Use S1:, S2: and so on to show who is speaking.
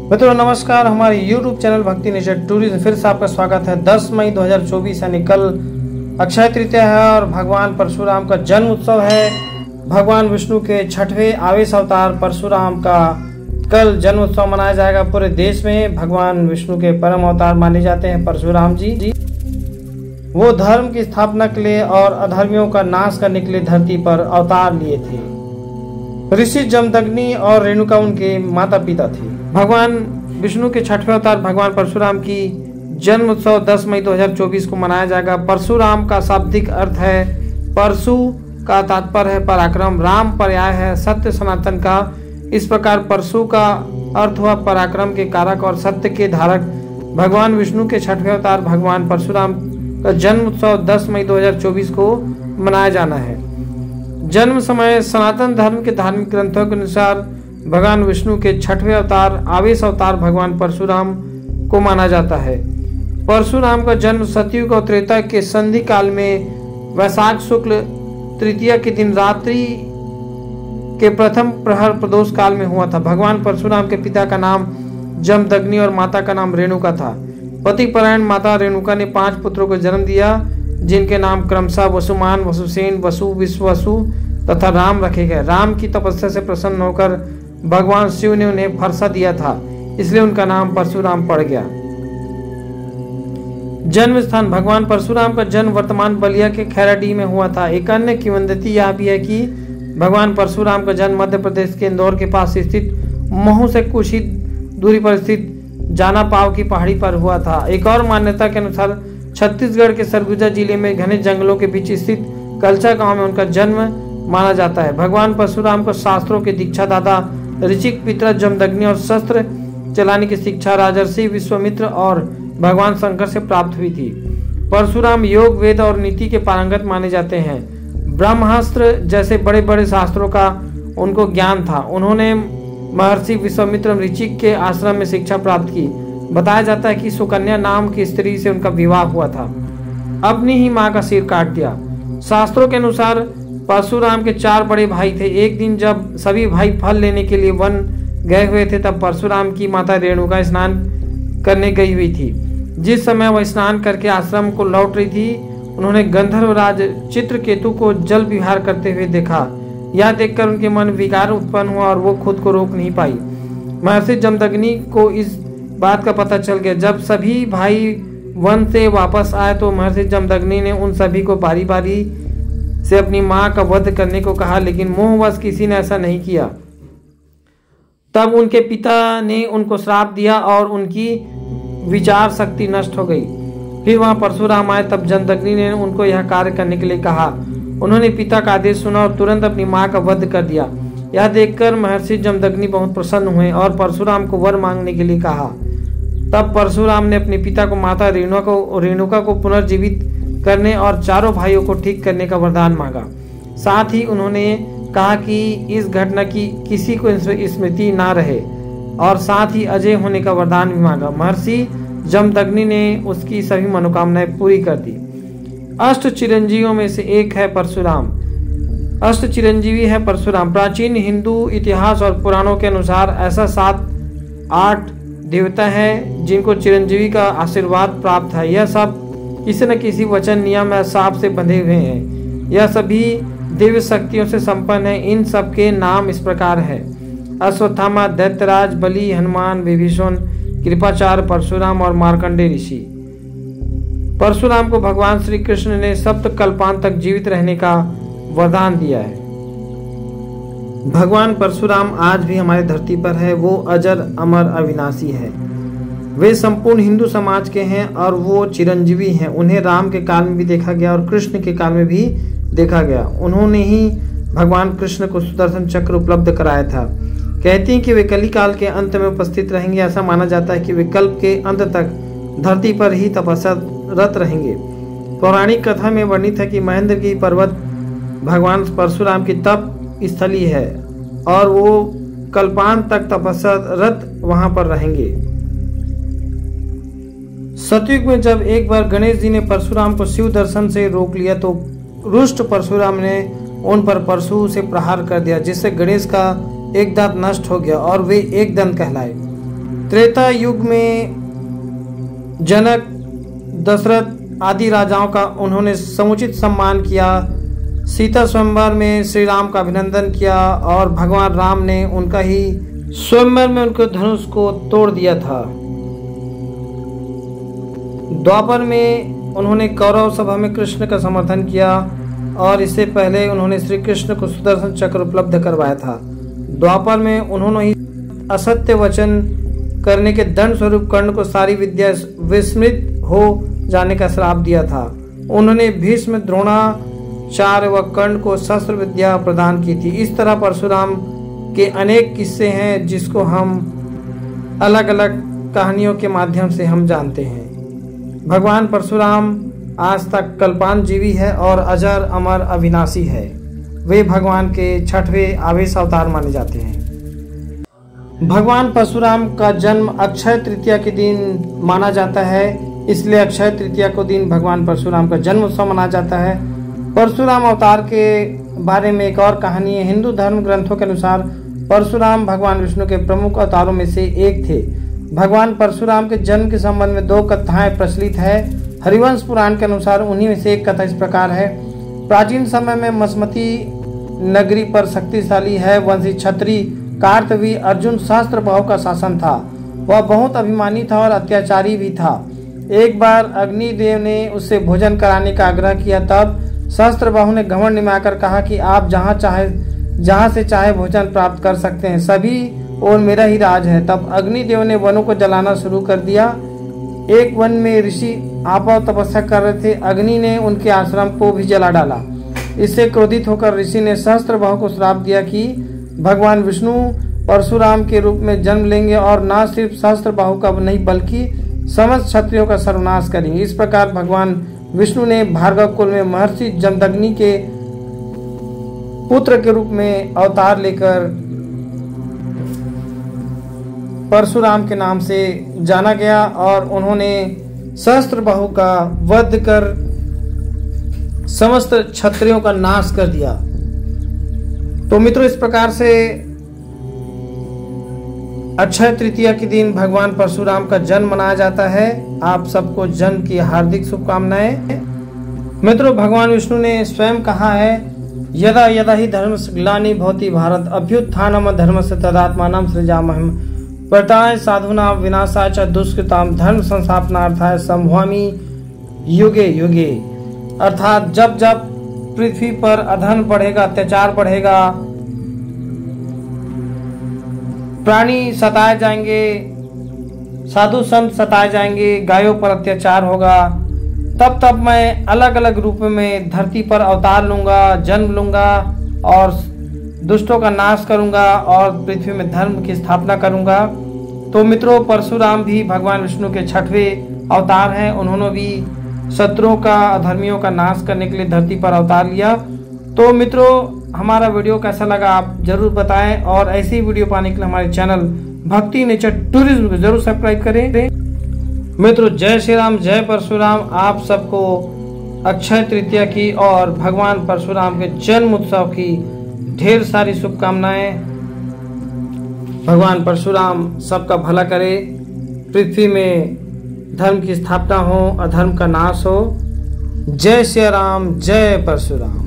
S1: मित्रों नमस्कार, हमारे YouTube channel Bhakti nature tourism फिर से आपका स्वागत है। 10 मई 2024 यानी कल अक्षय तृतीया है और भगवान परशुराम का जन्म उत्सव है। भगवान विष्णु के 6वें आवेश अवतार परशुराम का कल जन्म उत्सव मनाया जाएगा पूरे देश में। भगवान विष्णु के परम अवतार माने जाते हैं परशुराम जी। वो धर्म की स्थापना के लिए और अधर्मियों का नाश करने के लिए धरती पर अवतार लिए थे। ऋषि जमदग्नि और रेणुका उनके माता पिता थे। भगवान विष्णु के 6वें अवतार भगवान परशुराम की जन्म उत्सव 10 मई 2024 को मनाया जाएगा। परशुराम का शाब्दिक अर्थ है परशु का तात्पर्य है पराक्रम, राम पर्याय है सत्य सनातन का। इस प्रकार परशु का अर्थ हुआ पराक्रम के कारक और सत्य के धारक। भगवान विष्णु के 6वें अवतार भगवान परशुराम का जन्म उत्सव 10 मई 2024 को मनाया जाना है। जन्म समय सनातन धर्म के धार्मिक ग्रंथों के अनुसार भगवान विष्णु के 6वें अवतार आवेश अवतार भगवान परशुराम को माना जाता है। परशुराम का जन्म सतयुग और त्रेता के संधि काल में वैशाख शुक्ल तृतीया के दिन रात्रि के प्रथम प्रहर प्रदोष काल में हुआ था। भगवान परशुराम के पिता का नाम जमदग्नि और माता का नाम रेणुका था। पतिपरायण माता रेणुका ने 5 पुत्रों को जन्म दिया, जिनके नाम क्रमशः वसुमान, वसुसेन, वसु, विश्ववसु तथा राम रखे गए। राम की तपस्या से प्रसन्न होकर भगवान शिव ने उन्हें फरसा दिया था, इसलिए उनका नाम परशुराम पड़ गया। जन्म स्थान भगवान परशुराम का जन्म वर्तमान बलिया के खैराडीह में हुआ था। एक अन्य किंवदंती यह भी है कि भगवान परशुराम का जन्म मध्य प्रदेश के इंदौर के पास स्थित महू से कुछ ही दूरी पर स्थित जाना पाव की पहाड़ी पर हुआ था। एक और मान्यता के अनुसार छत्तीसगढ़ के सरगुजा जिले में घने जंगलों के बीच स्थित कलचा गांव में उनका जन्म माना जाता है। भगवान परशुराम को शास्त्रों के दीक्षा दाता ऋषिक पिता जमदग्नि और शस्त्र चलाने की शिक्षा राजर्षि विश्वामित्र और भगवान शंकर से प्राप्त हुई थी। परशुराम योग, वेद और नीति के पारंगत माने जाते हैं। ब्रह्मास्त्र जैसे बड़े बड़े शास्त्रों का उनको ज्ञान था। उन्होंने महर्षि विश्वामित्र ऋषिक के आश्रम में शिक्षा प्राप्त की। बताया जाता है कि सुकन्या नाम की स्त्री से उनका विवाह हुआ था। अपनी ही मां का सिर काट दिया। शास्त्रों के अनुसार परशुराम के 4 बड़े भाई थे। एक दिन जब सभी भाई फल लेने के लिए वन गए हुए थे, तब परशुराम की माता रेणुका स्नान करने गई हुई थी। जिस समय वह स्नान करके आश्रम को लौट रही थी, उन्होंने गंधर्वराज चित्रकेतु को जल विहार करते हुए देखा। यह देखकर उनके मन विकार उत्पन्न हुआ और वो खुद को रोक नहीं पाई। महर्षि जमदग्नि को इस बात का पता चल गया। जब सभी भाई वन से वापस आए तो महर्षि जमदग्नि ने उन सभी को बारी बारी से अपनी मां का वध करने को कहा, लेकिन मोहवश किसी ने ऐसा नहीं किया। तब उनके पिता ने उनको श्राप दिया और उनकी विचार शक्ति नष्ट हो गई। फिर वहां परशुराम आए, तब जमदग्नि ने उनको यह कार्य करने के लिए कहा। उन्होंने पिता का आदेश सुना और तुरंत अपनी मां का वध कर दिया। यह देखकर महर्षि जमदग्नि बहुत प्रसन्न हुए और परशुराम को वर मांगने के लिए कहा। तब परशुराम ने अपने पिता को माता रेणुका को पुनर्जीवित करने और 4 भाइयों को ठीक करने का वरदान मांगा। साथ ही उन्होंने कहा कि इस घटना की किसी को स्मृति ना रहे और साथ ही अजय होने का वरदान भी मांगा। महर्षि जमदग्नि ने उसकी सभी मनोकामनाएं पूरी कर दी। अष्ट चिरंजीवियों में से एक है परशुराम। अष्ट चिरंजीवी है परशुराम। प्राचीन हिंदू इतिहास और पुराणों के अनुसार ऐसा 7-8 देवता है जिनको चिरंजीवी का आशीर्वाद प्राप्त है। यह सब किसी न किसी वचन, नियम या शाप से बंधे हुए हैं। यह सभी दिव्य शक्तियों से संपन्न है। इन सब के नाम इस प्रकार है: अश्वत्थामा, दैत्यराज, बलि, हनुमान, विभीषण, कृपाचार्य, परशुराम और मार्कंडेय ऋषि। परशुराम को भगवान श्री कृष्ण ने सप्त कल्पांत तक जीवित रहने का वरदान दिया है। भगवान परशुराम आज भी हमारी धरती पर है। वो अजर, अमर, अविनाशी है। वे संपूर्ण हिंदू समाज के हैं और वो चिरंजीवी हैं। उन्हें राम के काल में भी देखा गया और कृष्ण के काल में भी देखा गया। उन्होंने ही भगवान कृष्ण को सुदर्शन चक्र उपलब्ध कराया था। कहते हैं कि वे कली काल के अंत में उपस्थित रहेंगे। ऐसा माना जाता है कि वे कल्प के अंत तक धरती पर ही तपस्यारत रहेंगे। पौराणिक कथा में वर्णित है कि महेंद्र की पर्वत भगवान परशुराम की तप स्थली है और वो कल्पांत तक तपस्यारत वहां पर रहेंगे। सतयुग में जब एक बार गणेश जी ने परशुराम को शिव दर्शन से रोक लिया तो रुष्ट परशुराम ने उन पर परशु से प्रहार कर दिया, जिससे गणेश का एक दांत नष्ट हो गया और वे एक दंत कहलाए। त्रेता युग में जनक, दशरथ आदि राजाओं का उन्होंने समुचित सम्मान किया। सीता स्वयंवर में श्री राम का अभिनंदन किया और भगवान राम ने उनका ही स्वयंवर में उनके धनुष को तोड़ दिया था। द्वापर में उन्होंने कौरव सभा में कृष्ण का समर्थन किया और इससे पहले उन्होंने श्री कृष्ण को सुदर्शन चक्र उपलब्ध करवाया था। द्वापर में उन्होंने ही असत्य वचन करने के दंड स्वरूप कर्ण को सारी विद्या विस्मृत हो जाने का श्राप दिया था। उन्होंने भीष्म, द्रोणाचार्य व कर्ण को शस्त्र विद्या प्रदान की थी। इस तरह परशुराम के अनेक किस्से हैं जिसको हम अलग अलग कहानियों के माध्यम से हम जानते हैं। भगवान परशुराम आज तक कल्पांतजीवी है और अजर अमर अविनाशी है। वे भगवान के 6वें आवेश अवतार माने जाते हैं। भगवान परशुराम का जन्म अक्षय तृतीया के दिन माना जाता है, इसलिए अक्षय तृतीया को दिन भगवान परशुराम का जन्म उत्सव मनाया जाता है। परशुराम अवतार के बारे में एक और कहानी है। हिंदू धर्म ग्रंथों के अनुसार परशुराम भगवान विष्णु के प्रमुख अवतारों में से एक थे। भगवान परशुराम के जन्म के संबंध में 2 कथाएं प्रचलित है। हरिवंश पुराण के अनुसार उन्हीं में से एक कथा इस प्रकार है। प्राचीन समय में मसमती नगरी पर शक्तिशाली है वंशी क्षत्रिय कार्तवी अर्जुन सहस्त्रबाहु का शासन था। वह बहुत अभिमानी था और अत्याचारी भी था। एक बार अग्निदेव ने उससे भोजन कराने का आग्रह किया, तब सहस्त्रबाहु ने घमंड निमाकर कहा कि आप जहाँ से चाहे भोजन प्राप्त कर सकते हैं, सभी और मेरा ही राज है। तब अग्निदेव ने वनों को जलाना शुरू कर दिया। एक वन में ऋषि आपा तपस्या कर रहे थे। अग्नि ने उनके आश्रम को भी जला डाला। इससे क्रोधित होकर ऋषि ने सहस्त्रबाहु को श्राप दिया कि भगवान विष्णु परशुराम के रूप में जन्म लेंगे और न सिर्फ सहस्त्रबाहु का नहीं बल्कि समस्त क्षत्रियों का सर्वनाश करेंगे। इस प्रकार भगवान विष्णु ने भार्गव कुल में महर्षि जमदग्नि के पुत्र के रूप में अवतार लेकर परशुराम के नाम से जाना गया और उन्होंने सहस्त्रबाहु का वध कर समस्त क्षत्रियों का नाश कर दिया। तो मित्रों, इस प्रकार से अक्षय तृतीया के दिन भगवान परशुराम का जन्म मनाया जाता है। आप सबको जन्म की हार्दिक शुभकामनाएं। मित्रों, भगवान विष्णु ने स्वयं कहा है, यदा यदा ही धर्मस्य ग्लानिर्भवति भवति भारत अभ्युत्थानम् धर्मस्य तदात्मानं सृजाम्यहम् वर्तते साधूनां विनाशाय च दुष्कृतां धर्म संस्थापनार्थाय संभवामि युगे युगे। अर्थात जब जब पृथ्वी पर अधर्म बढ़ेगा, अत्याचार बढ़ेगा, प्राणी सताए जाएंगे, साधु संत सताए जाएंगे, गायों पर अत्याचार होगा, तब तब मैं अलग अलग रूप में धरती पर अवतार लूंगा, जन्म लूंगा और दुष्टों का नाश करूंगा और पृथ्वी में धर्म की स्थापना करूंगा। तो मित्रों, परशुराम भी भगवान विष्णु के 6वें अवतार हैं। उन्होंने भी शत्रुओं का, अधर्मियों का नाश करने के लिए धरती पर अवतार लिया। तो मित्रों, हमारा वीडियो कैसा लगा आप जरूर बताएं और ऐसी वीडियो पाने के लिए हमारे चैनल भक्ति नेचर टूरिज्म को जरूर सब्सक्राइब करें। मित्रों, जय श्री राम, जय परशुराम। आप सबको अक्षय तृतीया की और भगवान परशुराम के जन्म उत्सव की ढेर सारी शुभकामनाएं। भगवान परशुराम सबका भला करे, पृथ्वी में धर्म की स्थापना हो, अधर्म का नाश हो। जय श्री राम, जय परशुराम।